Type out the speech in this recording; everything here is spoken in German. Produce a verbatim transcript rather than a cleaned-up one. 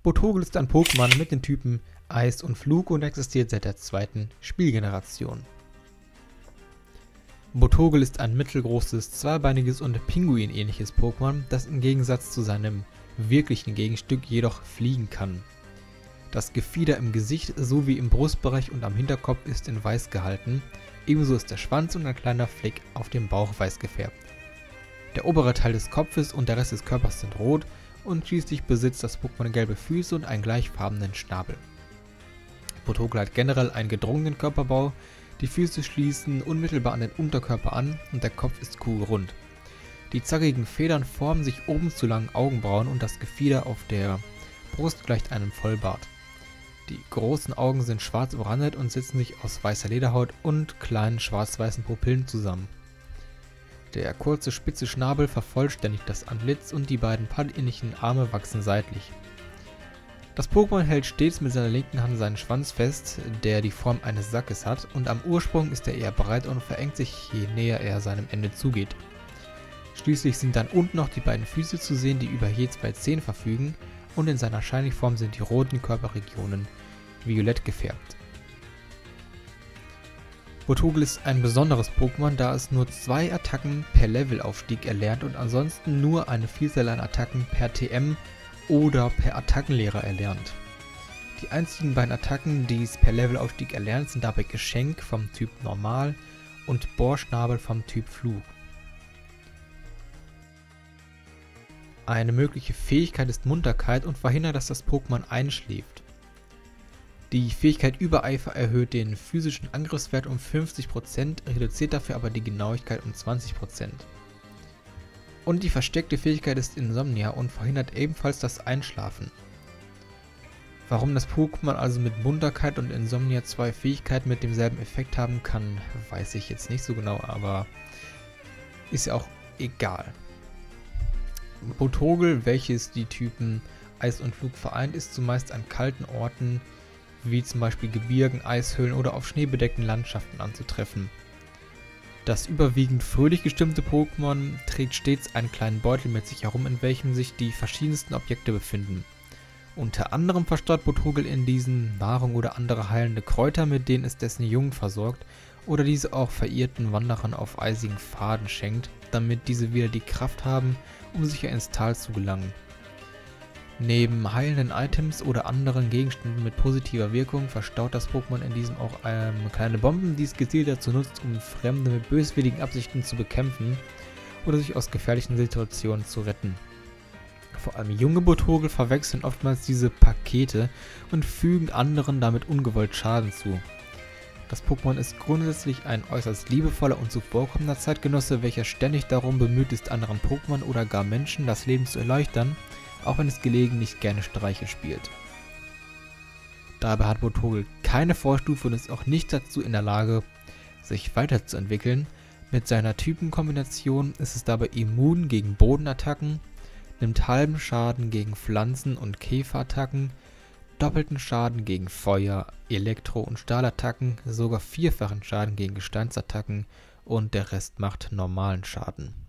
Botogel ist ein Pokémon mit den Typen Eis und Flug und existiert seit der zweiten Spielgeneration. Botogel ist ein mittelgroßes, zweibeiniges und Pinguin-ähnliches Pokémon, das im Gegensatz zu seinem wirklichen Gegenstück jedoch fliegen kann. Das Gefieder im Gesicht sowie im Brustbereich und am Hinterkopf ist in weiß gehalten, ebenso ist der Schwanz und ein kleiner Fleck auf dem Bauch weiß gefärbt. Der obere Teil des Kopfes und der Rest des Körpers sind rot und schließlich besitzt das Pokémon gelbe Füße und einen gleichfarbenen Schnabel. Botogel hat generell einen gedrungenen Körperbau, die Füße schließen unmittelbar an den Unterkörper an und der Kopf ist kugelrund. Die zackigen Federn formen sich oben zu langen Augenbrauen und das Gefieder auf der Brust gleicht einem Vollbart. Die großen Augen sind schwarz umrandet und setzen sich aus weißer Lederhaut und kleinen schwarz-weißen Pupillen zusammen. Der kurze spitze Schnabel vervollständigt das Antlitz und die beiden paddelähnlichen Arme wachsen seitlich. Das Pokémon hält stets mit seiner linken Hand seinen Schwanz fest, der die Form eines Sackes hat, und am Ursprung ist er eher breit und verengt sich, je näher er seinem Ende zugeht. Schließlich sind dann unten noch die beiden Füße zu sehen, die über je zwei Zehen verfügen, und in seiner Shiny-Form sind die roten Körperregionen violett gefärbt. Botogel ist ein besonderes Pokémon, da es nur zwei Attacken per Levelaufstieg erlernt und ansonsten nur eine Vielzahl an Attacken per T M oder per Attackenlehrer erlernt. Die einzigen beiden Attacken, die es per Levelaufstieg erlernt, sind dabei Geschenk vom Typ Normal und Bohrschnabel vom Typ Flug. Eine mögliche Fähigkeit ist Munterkeit und verhindert, dass das Pokémon einschläft. Die Fähigkeit Übereifer erhöht den physischen Angriffswert um fünfzig Prozent, reduziert dafür aber die Genauigkeit um zwanzig Prozent. Und die versteckte Fähigkeit ist Insomnia und verhindert ebenfalls das Einschlafen. Warum das Pokémon also mit Munterkeit und Insomnia zwei Fähigkeiten mit demselben Effekt haben kann, weiß ich jetzt nicht so genau, aber ist ja auch egal. Botogel, welches die Typen Eis und Flug vereint, ist zumeist an kalten Orten wie zum Beispiel Gebirgen, Eishöhlen oder auf schneebedeckten Landschaften anzutreffen. Das überwiegend fröhlich gestimmte Pokémon trägt stets einen kleinen Beutel mit sich herum, in welchem sich die verschiedensten Objekte befinden. Unter anderem verstaut Botogel in diesen Nahrung oder andere heilende Kräuter, mit denen es dessen Jungen versorgt oder diese auch verirrten Wanderern auf eisigen Pfaden schenkt, damit diese wieder die Kraft haben, um sicher ins Tal zu gelangen. Neben heilenden Items oder anderen Gegenständen mit positiver Wirkung verstaut das Pokémon in diesem auch ähm, kleine Bomben, die es gezielt dazu nutzt, um Fremde mit böswilligen Absichten zu bekämpfen oder sich aus gefährlichen Situationen zu retten. Vor allem junge Botogel verwechseln oftmals diese Pakete und fügen anderen damit ungewollt Schaden zu. Das Pokémon ist grundsätzlich ein äußerst liebevoller und zuvorkommender Zeitgenosse, welcher ständig darum bemüht ist, anderen Pokémon oder gar Menschen das Leben zu erleichtern, auch wenn es gelegentlich gerne Streiche spielt. Dabei hat Botogel keine Vorstufe und ist auch nicht dazu in der Lage, sich weiterzuentwickeln. Mit seiner Typenkombination ist es dabei immun gegen Bodenattacken, nimmt halben Schaden gegen Pflanzen- und Käferattacken, doppelten Schaden gegen Feuer-, Elektro- und Stahlattacken, sogar vierfachen Schaden gegen Gesteinsattacken und der Rest macht normalen Schaden.